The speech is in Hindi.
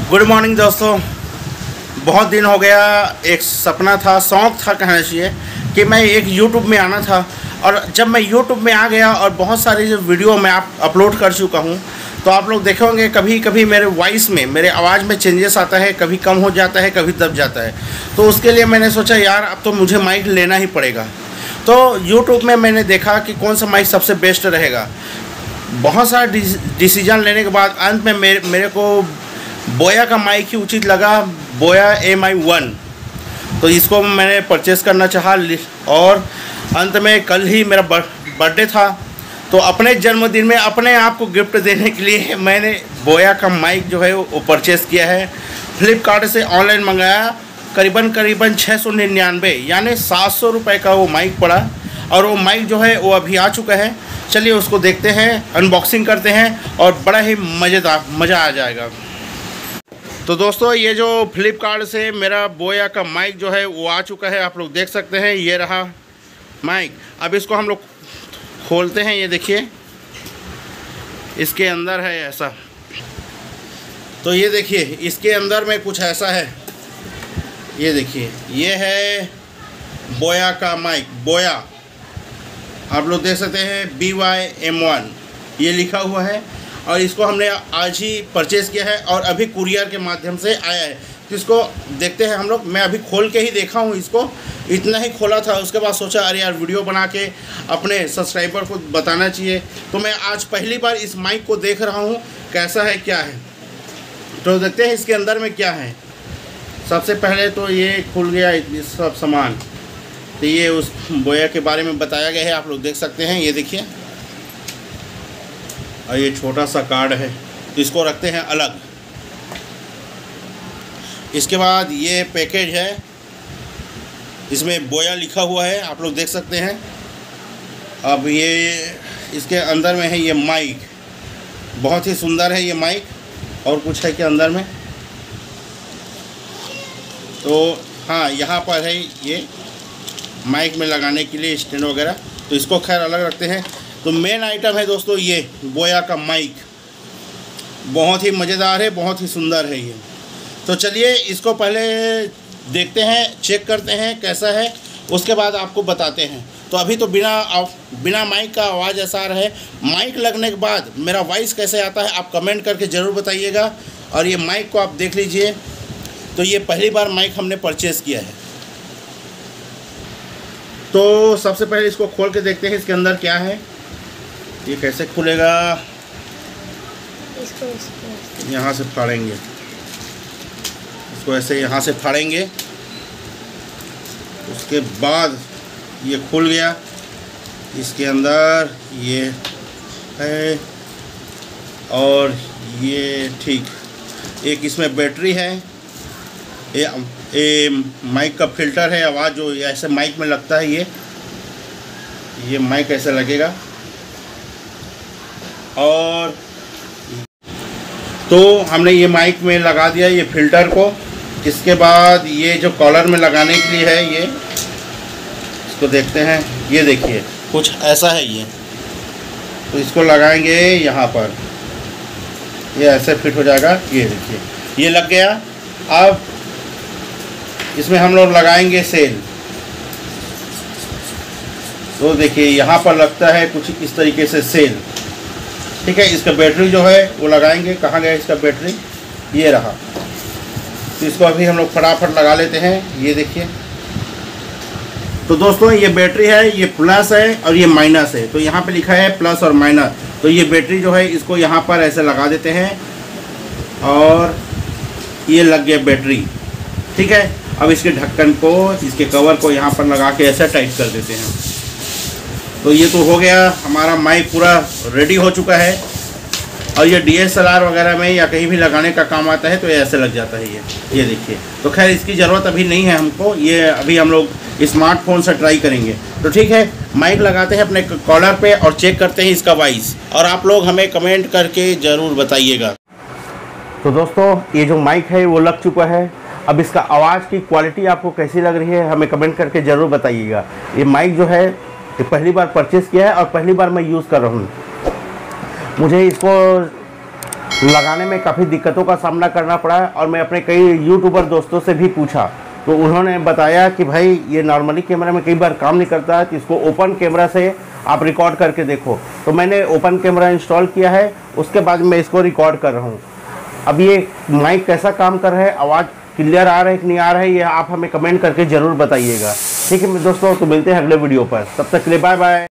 गुड मॉर्निंग दोस्तों। बहुत दिन हो गया, एक सपना था, शौक़ था कहना चाहिए कि मैं एक यूट्यूब में आना था। और जब मैं यूट्यूब में आ गया और बहुत सारी जो वीडियो मैं अपलोड कर चुका हूँ, तो आप लोग देखेंगे कभी कभी मेरे वॉइस में, मेरे आवाज़ में चेंजेस आता है, कभी कम हो जाता है, कभी दब जाता है। तो उसके लिए मैंने सोचा यार अब तो मुझे माइक लेना ही पड़ेगा। तो यूट्यूब में मैंने देखा कि कौन सा माइक सबसे बेस्ट रहेगा। बहुत सारा डिसीजन लेने के बाद अंत में मेरे को बोया का माइक ही उचित लगा, बोया MI1। तो इसको मैंने परचेज़ करना चाहा और अंत में कल ही मेरा बर्थडे था, तो अपने जन्मदिन में अपने आप को गिफ्ट देने के लिए मैंने बोया का माइक जो है वो परचेज़ किया है। फ्लिपकार्ट से ऑनलाइन मंगाया, करीबन 699 यानी 700 रुपये का वो माइक पड़ा। और वो माइक जो है वो अभी आ चुका है। चलिए उसको देखते हैं, अनबॉक्सिंग करते हैं और बड़ा ही मज़ा आ जाएगा। तो दोस्तों ये जो फ्लिपकार्ट से मेरा बोया का माइक जो है वो आ चुका है, आप लोग देख सकते हैं। ये रहा माइक। अब इसको हम लोग खोलते हैं। ये देखिए इसके अंदर है ऐसा। तो ये देखिए इसके अंदर में कुछ ऐसा है। ये देखिए ये है बोया का माइक। बोया आप लोग देख सकते हैं BY-M1 ये लिखा हुआ है। और इसको हमने आज ही परचेज़ किया है और अभी कुरियर के माध्यम से आया है। तो इसको देखते हैं हम लोग। मैं अभी खोल के ही देखा हूँ इसको, इतना ही खोला था। उसके बाद सोचा अरे यार वीडियो बना के अपने सब्सक्राइबर को बताना चाहिए। तो मैं आज पहली बार इस माइक को देख रहा हूँ कैसा है क्या है। तो देखते हैं इसके अंदर में क्या है। सबसे पहले तो ये खुल गया सब सामान। तो ये उस बोया के बारे में बताया गया है, आप लोग देख सकते हैं। ये देखिए और ये छोटा सा कार्ड है, तो इसको रखते हैं अलग। इसके बाद ये पैकेज है, इसमें बोया लिखा हुआ है, आप लोग देख सकते हैं। अब ये इसके अंदर में है ये माइक, बहुत ही सुंदर है ये माइक। और कुछ है कि अंदर में, तो हाँ यहाँ पर है ये माइक में लगाने के लिए स्टैंड वगैरह, तो इसको खैर अलग रखते हैं। तो मेन आइटम है दोस्तों ये बोया का माइक। बहुत ही मज़ेदार है, बहुत ही सुंदर है ये। तो चलिए इसको पहले देखते हैं, चेक करते हैं कैसा है, उसके बाद आपको बताते हैं। तो अभी तो बिना माइक का आवाज़ ऐसा आ रहा है। माइक लगने के बाद मेरा वॉइस कैसे आता है आप कमेंट करके ज़रूर बताइएगा। और ये माइक को आप देख लीजिए। तो ये पहली बार माइक हमने परचेज़ किया है। तो सबसे पहले इसको खोल के देखते हैं इसके अंदर क्या है। ये कैसे खुलेगा, इसको यहाँ से फाड़ेंगे, इसको ऐसे यहाँ से फाड़ेंगे। उसके बाद ये खुल गया। इसके अंदर ये है और ये ठीक एक इसमें बैटरी है। ये माइक का फिल्टर है, आवाज़ जो ऐसे माइक में लगता है। ये माइक ऐसे लगेगा। और तो हमने ये माइक में लगा दिया ये फिल्टर को। इसके बाद ये जो कॉलर में लगाने के लिए है ये, इसको देखते हैं। ये देखिए कुछ ऐसा है ये। तो इसको लगाएंगे यहाँ पर, ये ऐसे फिट हो जाएगा। ये देखिए ये लग गया। अब इसमें हम लोग लगाएंगे सेल। तो देखिए यहाँ पर लगता है कुछ इस तरीके से सेल, ठीक है। इसका बैटरी जो है वो लगाएंगे। कहाँ गया इसका बैटरी, ये रहा। तो इसको अभी हम लोग फटाफट लगा लेते हैं। ये देखिए तो दोस्तों ये बैटरी है, ये प्लस है और ये माइनस है। तो यहाँ पे लिखा है प्लस और माइनस। तो ये बैटरी जो है इसको यहाँ पर ऐसे लगा देते हैं और ये लग गया बैटरी, ठीक है। अब इसके ढक्कन को, इसके कवर को यहाँ पर लगा के ऐसे टाइट कर देते हैं। तो ये तो हो गया, हमारा माइक पूरा रेडी हो चुका है। और ये DSLR वगैरह में या कहीं भी लगाने का काम आता है, तो ये ऐसे लग जाता है ये देखिए। तो खैर इसकी ज़रूरत अभी नहीं है हमको, ये अभी हम लोग स्मार्टफोन से ट्राई करेंगे। तो ठीक है, माइक लगाते हैं अपने कॉलर पे और चेक करते हैं इसका वॉइस। और आप लोग हमें कमेंट करके ज़रूर बताइएगा। तो दोस्तों ये जो माइक है वो लग चुका है। अब इसका आवाज़ की क्वालिटी आपको कैसी लग रही है हमें कमेंट करके ज़रूर बताइएगा। ये माइक जो है ये पहली बार परचेज़ किया है और पहली बार मैं यूज़ कर रहा हूँ। मुझे इसको लगाने में काफ़ी दिक्कतों का सामना करना पड़ा है। और मैं अपने कई यूट्यूबर दोस्तों से भी पूछा तो उन्होंने बताया कि भाई ये नॉर्मली कैमरा में कई बार काम नहीं करता है, तो इसको ओपन कैमरा से आप रिकॉर्ड करके देखो। तो मैंने ओपन कैमरा इंस्टॉल किया है, उसके बाद मैं इसको रिकॉर्ड कर रहा हूँ। अब ये माइक कैसा काम कर रहा है, आवाज़ क्लियर आ रहा है कि नहीं आ रहा है, ये आप हमें कमेंट करके ज़रूर बताइएगा। ठीक है दोस्तों, तो मिलते हैं अगले वीडियो पर, तब तक के लिए बाय बाय।